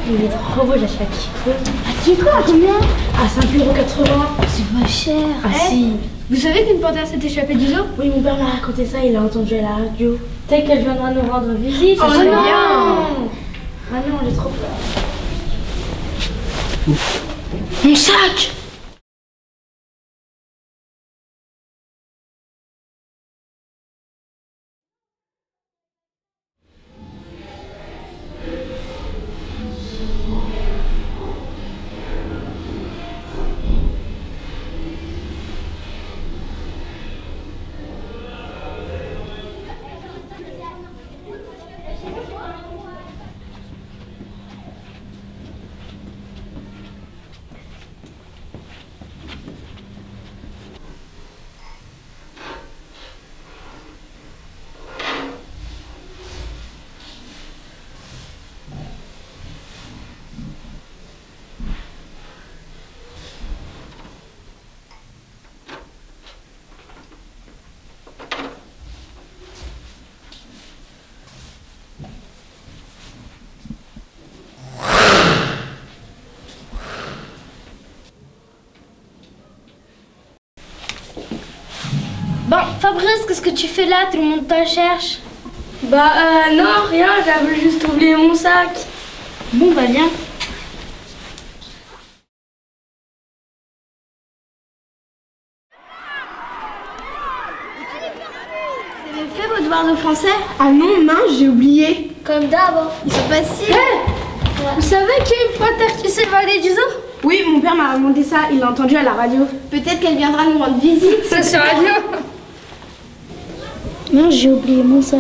Il est trop beau, j'achète. Ah, tu quoi, à combien? À 5,80 €. C'est pas cher. Ah si. Vous savez qu'une panthère s'est échappée du zoo? Oui, mon père m'a raconté ça, il a entendu à la radio. Peut-être qu'elle viendra nous rendre visite. Oh ça serait non! bien. Ah non, j'ai trop peur. Mon sac! Bon, Fabrice, qu'est-ce que tu fais là? Tout le monde te cherche. Bah non, rien, j'avais juste oublié mon sac. Bon, bah viens. Vous avez fait vos devoirs de français? Ah non, mince, j'ai oublié. Comme d'hab. Ils sont faciles. Vous savez qu'il y a une panthère qui s'est évadée du zoo? Oui, mon père m'a raconté ça, il l'a entendu à la radio. Peut-être qu'elle viendra nous rendre visite. Ça sera bien. Non, j'ai oublié mon sac.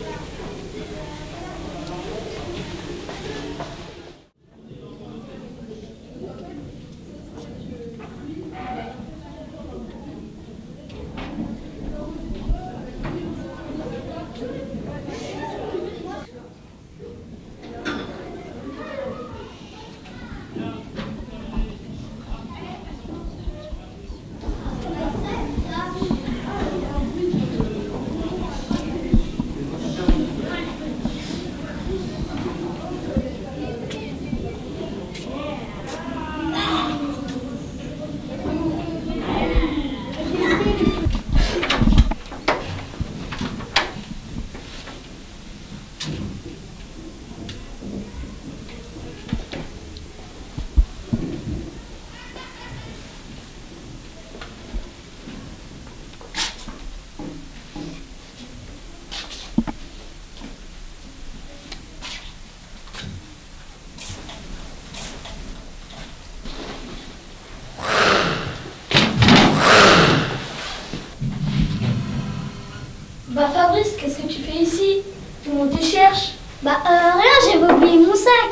Bah Fabrice, qu'est-ce que tu fais ici? Tout le monde te cherche. Bah rien, j'ai oublié mon sac.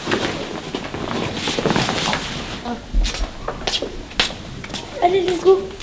Allez, let's go.